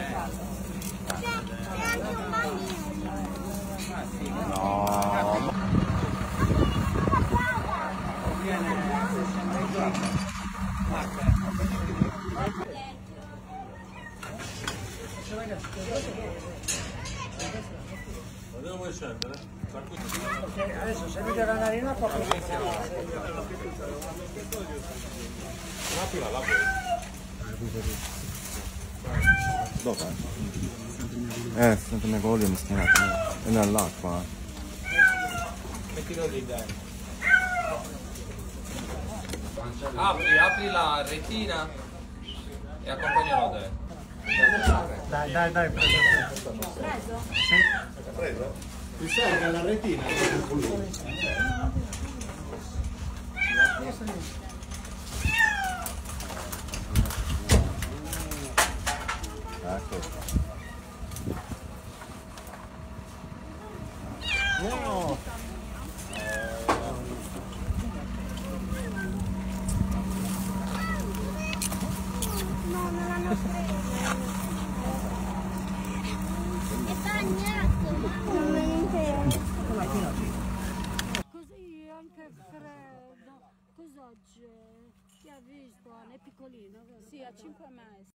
anche un bambino. No. Dove vuoi scendere? Ok, adesso se vede la narina può posizionare. Lapila, Dov'è? Sento me voglio mi schierato. È nell'acqua. mettilo lì dentro. Apri la retina e accompagnalo te. Dai, preso. Preso? Sì. Preso? Ti serve la retina? Ecco. No. No, non l'hanno preso. È bagnato. Non me ne interessa. Così anche freddo. Cos'oggi? Chi ha visto? È piccolino. Sì, ha 5 mesi.